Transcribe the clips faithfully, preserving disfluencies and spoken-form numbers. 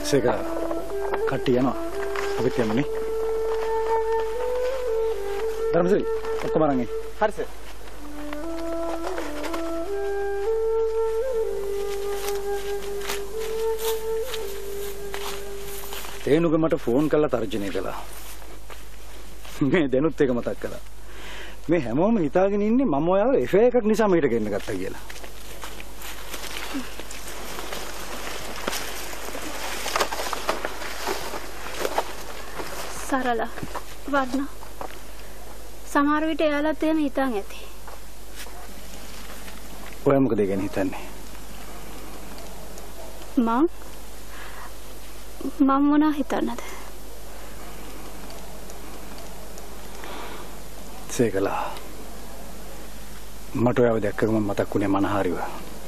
සේක කට්ටිය යනවා. අපිත් යමුනේ. ධර්මසිරි ඔක්කොම අරන් එන්න. හරි සර්. තේනුග මට ෆෝන් කරලා තර්ජනය කළා. මේ දැනුත් එක මතක් කළා. මේ හැමෝම හිතාගෙන ඉන්නේ මම ඔයාව එෆ් එකක් නිසා මීට ගෙන්න ගත්තා කියලා. සරල වර්ණ සමහර විට එයාලත් එහෙම හිතන් ඇති. ඔයා මොකද ගැන හිතන්නේ? මං මම මොනවා හිතන්නද? සේකලා මට ඔයාව දැක්කම මතක් වුණේ මනහරිව.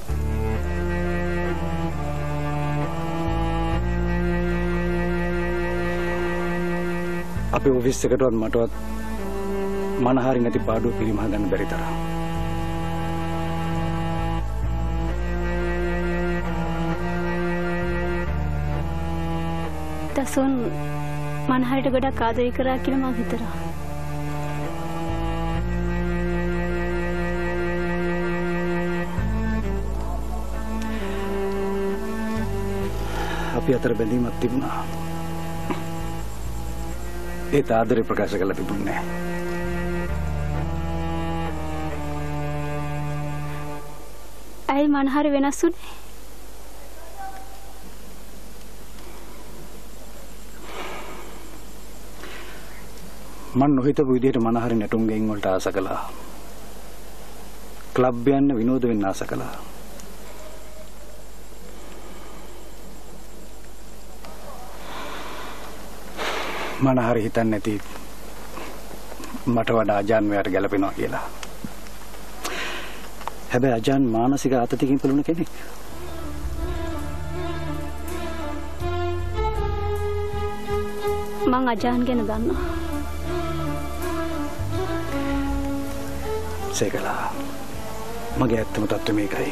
අපේ ඔෆිස් එකටවත් මටවත් මනහරි නැති පාඩුව පිළිමහ ගන්න බැරි තරම්. දසුන් මනහරිට ගොඩක් ආදරය කරා කියලා මං හිතනවා. අපි අතර බැඳීමක් තිබුණා. ඒ ආදරේ ප්‍රකාශ කළා තිබුණේ නැහැ. ඇයි මනහරි වෙනස් වුනේ? මම නොහිතපු විදිහට මනහරි නැටුම් ගෙයින් වලට ආස කළා. ක්ලබ් යන්න විනෝද වෙන්න ආස කළා. මනහරි හිතන්නේ නැති මට වඩා අජාන් මෙයාට ගැලපෙනවා කියලා. හැබැයි අජාන් මානසික ආතතියකින් පෙළුණ කෙනෙක්. මං අජාන් ගැන දන්නවා. සේකලා මගේ ඇත්තම තත්ත්වය මේකයි.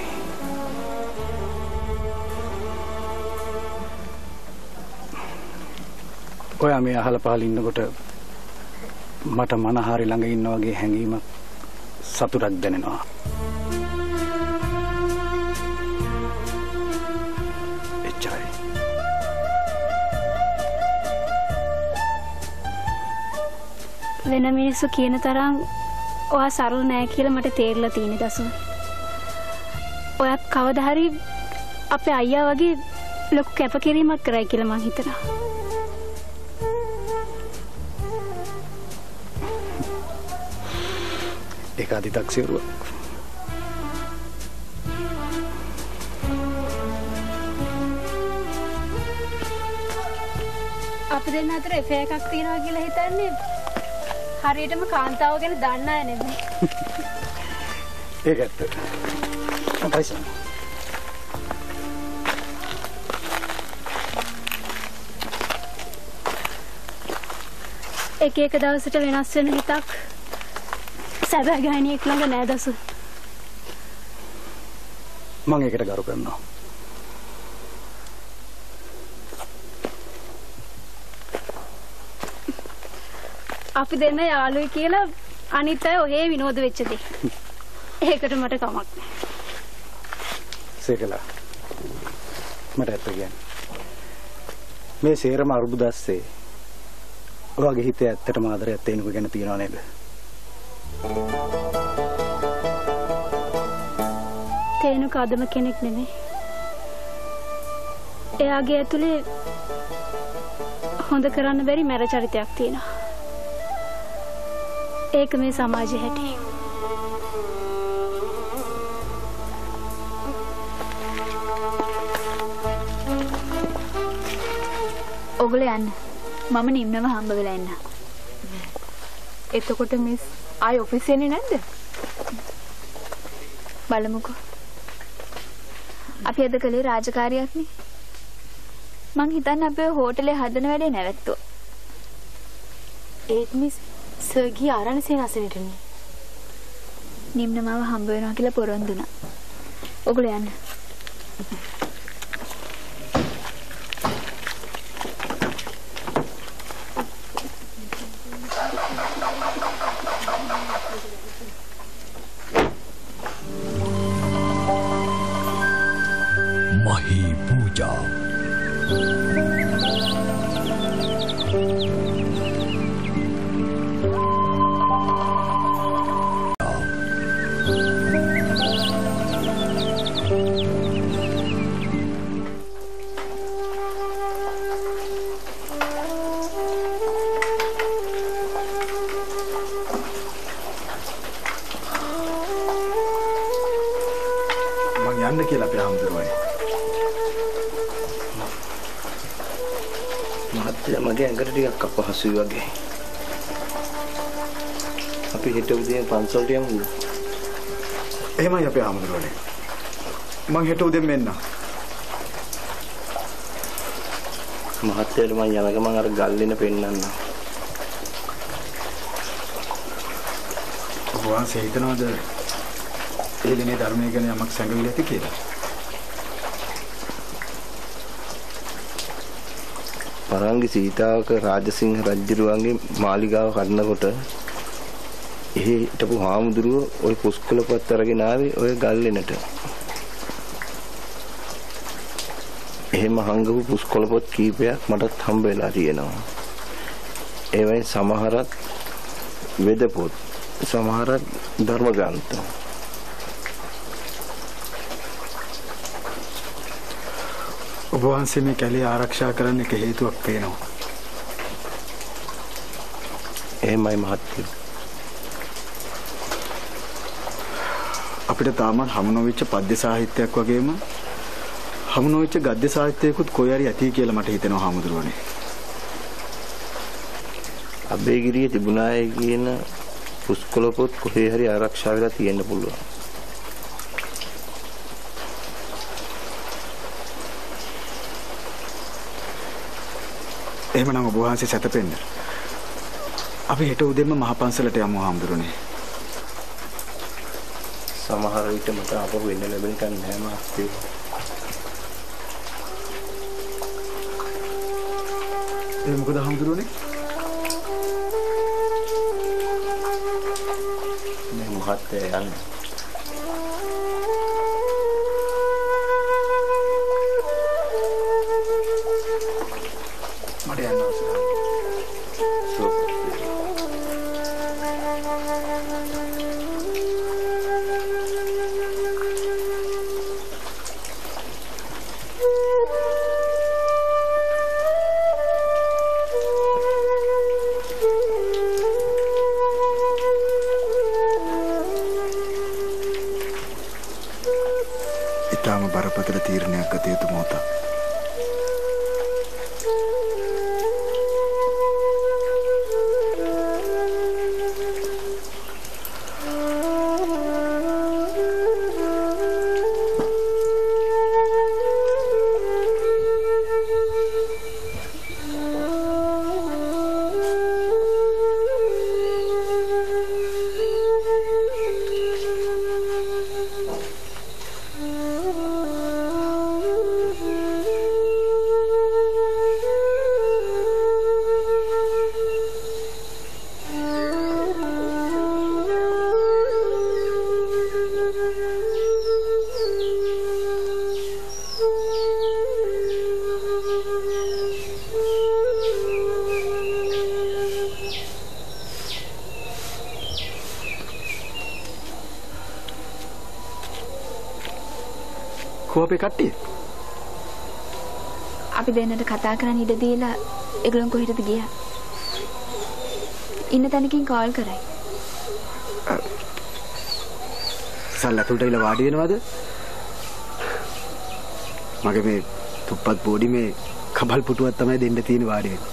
ඔයා මේ අහල පහල ඉන්නකොට මට මනහරි ළඟ ඉන්න වගේ හැඟීමක් සතුටක් දැනෙනවා. එච්චරයි. වෙන මිනිස්සු කියන තරම් ඔයා සරල නෑ කියලා මට තේරලා තියෙන දසුන්. ඔයත් කවදා හරි අපේ අයියා වගේ ලොකු කැපකිරීමක් කරයි කියලා මං හිතනවා. ඒක අදි탁සිරුවක්. අපි දෙන්න අතර එෆ් එකක් තියනවා කියලා හිතන්නේ හරියටම කාන්තාව ගැන දන්න අය නෙමෙයි. ඒක ඇත්ත. අපයිසන්. එක එක දවසට වෙනස් වෙන හිතක් සැබෑ ගහණියෙක් ළඟ නෑ දසු. මම ඒකට ගරු කරනවා. අපි දෙන්න යාළුවයි කියලා අනිත් අය ඔහේ විනෝද වෙච්ච දේ. ඒකට මට කමක් නෑ. සේකලා මට ඇත්ත කියන්නේ. මේ සේරම අරුබුදස්සේ ඔයාගේ හිතේ ඇත්තටම ආදරයක් තේනුක ගැන තියනව නේද? තේනුක අදම කෙනෙක් නෙමෙයි. එයාගේ ඇතුලේ හොඳ කරන්න බැරි මැර චරිතයක් තියෙනවා. ඒක මේ සමාජයේ හැටි. ඔගොල්ලෝ යන්න. මම නිම්නව හම්බ වෙලා එන්න. එතකොට මිස් ආයි ඔෆිස් එන්නේ නැද්ද? බලමුකෝ. අපි අද කලේ රාජකාරියක් නේ. මං හිතන්නේ අපේ හෝටලේ හදන වැඩේ නැවැත්තුවා. ඒත් මිස් සර්ගී ආරණ සේනාසනෙටනේ. නිම්නමව හම්බ වෙනවා කියලා පොරොන්දු වුණා. ඔගොල්ලෝ යන්න. මහි පූජා යන්න කියලා අපේ ආම්දුරුවනේ. මහත්තයා මගේ ඇඟට ටිකක් අපහසුයි වගේ. අපි හෙට උදේ පන්සලට යමුද? එහෙමයි අපේ ආම්දුරුවනේ. මං හෙට උදේ මෙන්න. මහත්තයාට මං යන ගමන් අර ගල්ලින පෙන්නන්න. ඔබ වහන්සේ හිතනවද ඒ දිනේ ධර්මයේ ගැන යමක් සංගවිලා ඇති කියලා? පරංගි සීතාවක රාජසිංහ රජුරුවන්ගේ මාලිගාව කඩනකොට එහි හිටපු හාමුදුරුවෝ ওই පුස්කොළපත් අරගෙන ආවේ ওই ගල්ලෙනට. එහෙම හංගපු පුස්කොළපත් කීපයක් මටත් හම්බ වෙලා තියෙනවා. ඒවයින් සමහරක් වෙදපොත්, සමහරක් ධර්ම ග්‍රන්ථ. ඔබ වහන්සේ මේ කැලේ ආරක්ෂා කරන්න එක හේතුවක් පේනවා. එහෙමයි මහත්තයෝ. අපිට තාමත් හමු නොවිච්ච පද්‍ය සාහිත්‍යයක් වගේම හමු නොවිච්ච ගද්‍ය සාහිත්‍යයකුත් කොයි හරි ඇති කියලා මට හිතෙනවා හාමුදුරුවනේ. අබේගිරියේ තිබුණාය කියන පුස්කොළපොත් කොහේ හරි ආරක්ෂා වෙලා තියෙන්න පුළුවන්. එහෙමනම් ඔබ වහන්සේ සැතපෙන්න. අපි හෙට උදේම මහ පන්සලට යමු හාමුදුරනේ. සමහර විට මට අපහු වෙන්න ලැබෙන එක නෑ මාස්ටර්. ඒ මොකද හාමුදුරනේ? මේ මහත්තයා යන්නේ. මට යන්න අවශ්‍යයි. ඊටම බරපතල තීරණයක් ගත යුතු මොහොතක්. අපේ කට්ටිය අපි දෙන්නට කතා කරන්න ඉඩ දීලා ඒගොල්ලෝ කොහෙටද ගියා? ඉන්න තැනකින් කෝල් කරයි. සල්ලතුල්ට ඉල වාඩි වෙනවද? මගේ මේ තුප්පත් බෝඩි මේ කබල් පුටුවක් තමයි දෙන්න තියෙන වාඩි වෙන්නේ.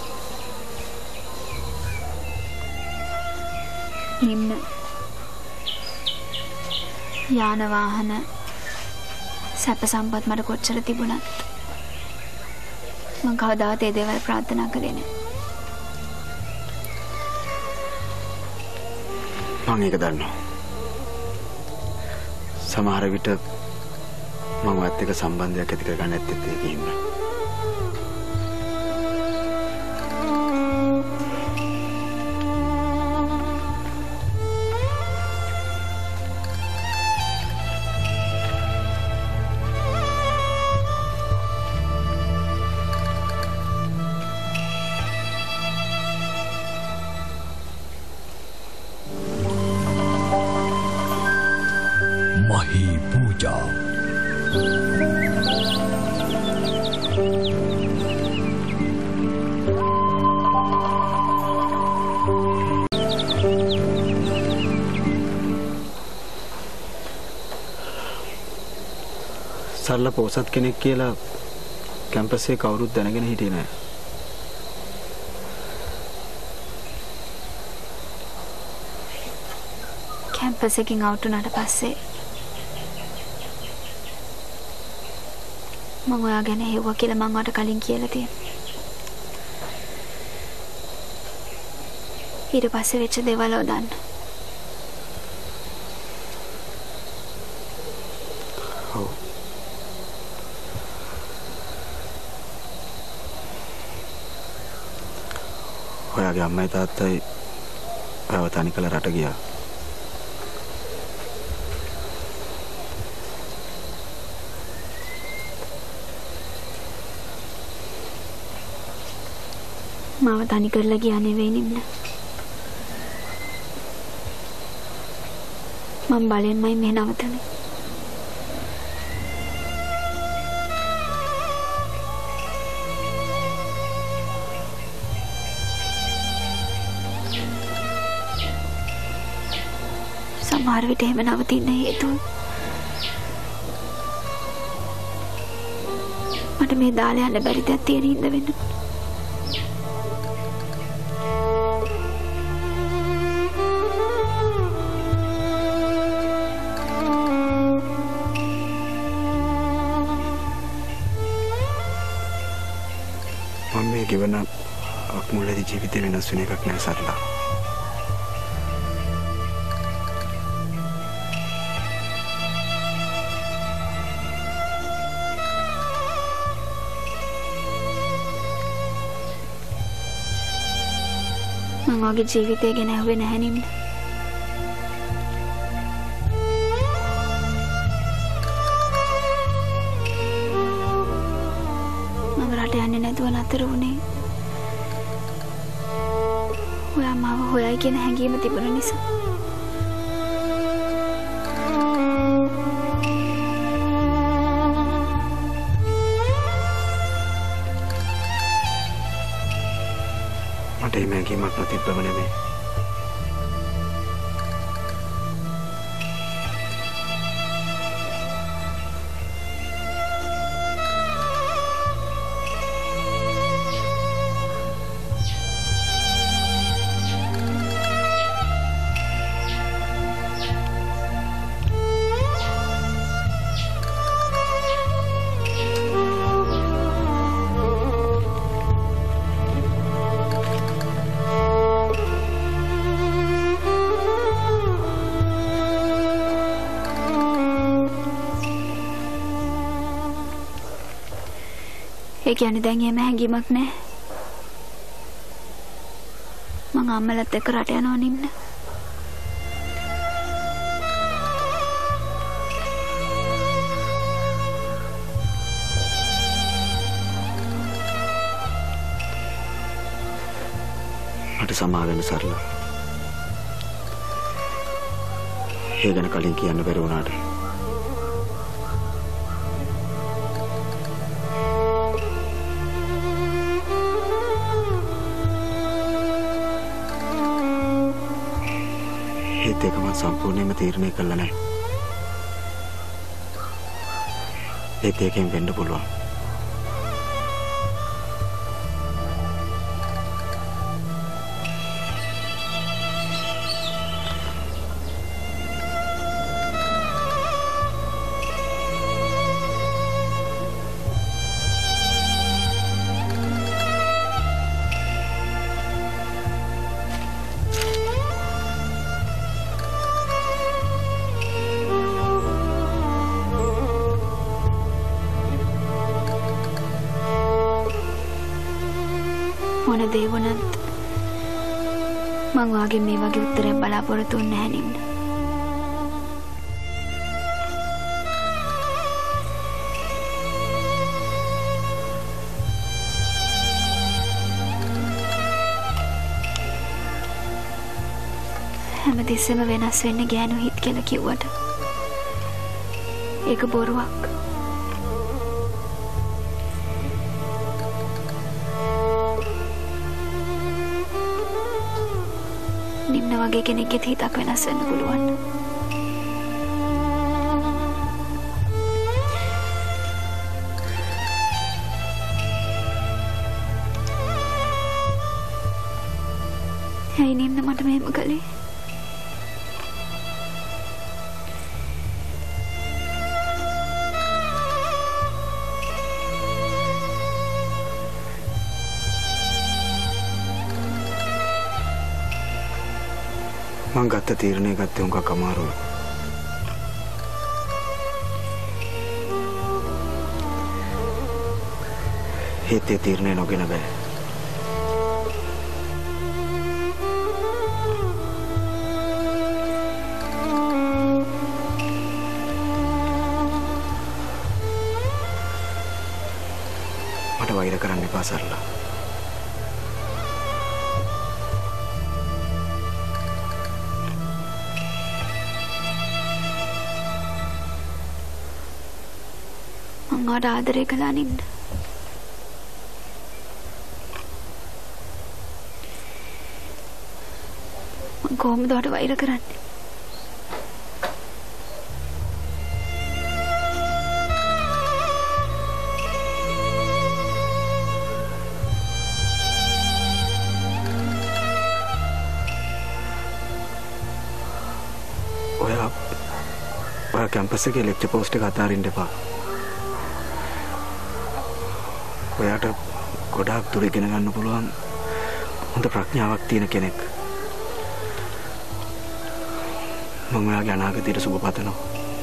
නිම්න යාන වාහන සැප සම්පත් මට කොච්චර තිබුණත් මං කවදාවත් ඒ දේවල් ප්‍රාර්ථනා කළේ නෑ. මම ඒක දන්නවා. සමහර විට මම වත් එක්ක සම්බන්ධයක් ඇති කරගන්න නැත්තේ ඒකේ ඉන්න. Star. සරල පොසත් කෙනෙක් කියලා කැම්පස් එකේ කවුරුත් දැනගෙන හිටියේ නෑ. කැම්පස් එකකින් අවුට් වුණාට පස්සේ මම ඔයා ගැන හෙව්වා කියලා මං ඔයාට කලින් කියලා තියෙනවා. ඊට පස්සේ වෙච්ච දේවල් ඔය දන්න. ඔව්. ඔයාගේ අම්මයි තාත්තයි ඔයාව තනි කළ රට ගියා. මාව තනි කරලා ගියා නෙවෙයි නිම්න. මම බලෙන්මයි මේ නවතන්නේ. සමහර විට එහෙම නවතින්න හේතුව මට මේ දාලා යන්න බැරි දෙයක් තියෙන හින්දා වෙන්න. මම මේ ගෙවන අක්මුලේදී ජීවිතේ වෙනස් වෙන එකක් නෑ සරලා. මම වගේ ජීවිතය ගැන ඇහුවේ නැහැ නිම්න. මම රට යන්නේ නැතුව නතර වුණේ ඔයා මාව හොයයි කියන හැඟීම තිබුණ නිසා. මට මේ හැඟීමක් නැතිවම නෙමෙයි. ඒ කියන්නේ දැන් එහෙම හැංගීමක් නැහැ. මං අම්මලත් එක්ක රට යනවා නිම්න. මට සමා වෙන්න සරලා. ඒ ගැන කලින් කියන්න බැරි වුණාට. ඒත් ඒක මම සම්පූර්ණයෙන්ම තීරණය කළා නැහැ. ඒත් ඒකෙන් වෙන්න පුළුවන්. මොන දේ වුණත් මං වාගේ මේ වගේ උත්තරයක් බලාපොරොත්තු වෙන්නේ නැහැ නිම්න. හැමතිස්සෙම වෙනස් වෙන්න ගෑනු හිත් කියලා කිව්වට ඒක බොරුවක්. නිම්න වගේ කෙනෙක්ගේ හිතක් වෙනස් වෙන්න පුළුවන්. ඇයි නිම්න මට මෙහෙම කළේ? මං ගත්ත තීරණය ගත්තේ උංගක් අමාරුව. ඒත් ඒ තීරණය නොගෙන බෑ. මට වෛර කරන්න එපා සරලා. මං ඔයාට ආදරය කළා නින්න. මං කොහොමද ඔයාට වෛර කරන්නේ? ඔයා ඔයා කැම්පස් එකේ ලෙක්චර් පෝස්ට් එක අතාරින්න එපා. ඔයාට ගොඩාක් දුර ඉගෙන ගන්න පුළුවන් හොඳ ප්‍රඥාවක් තියෙන කෙනෙක්. මම ඔයාගේ අනාගතයට සුබ පතනවා.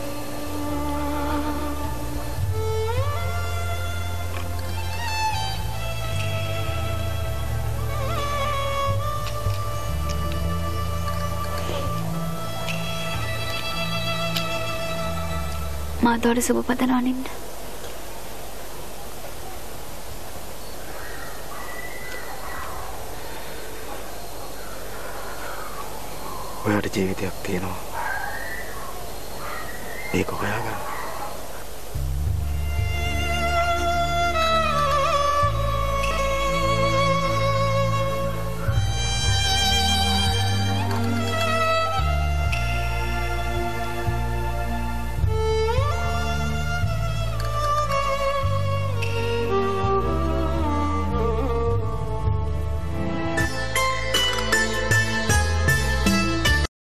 මාත් ඔයාට සුබ පතනවා නින්න. ඔයාට ජීවිතයක් තියෙනවා. ඒක හොයාගන්න.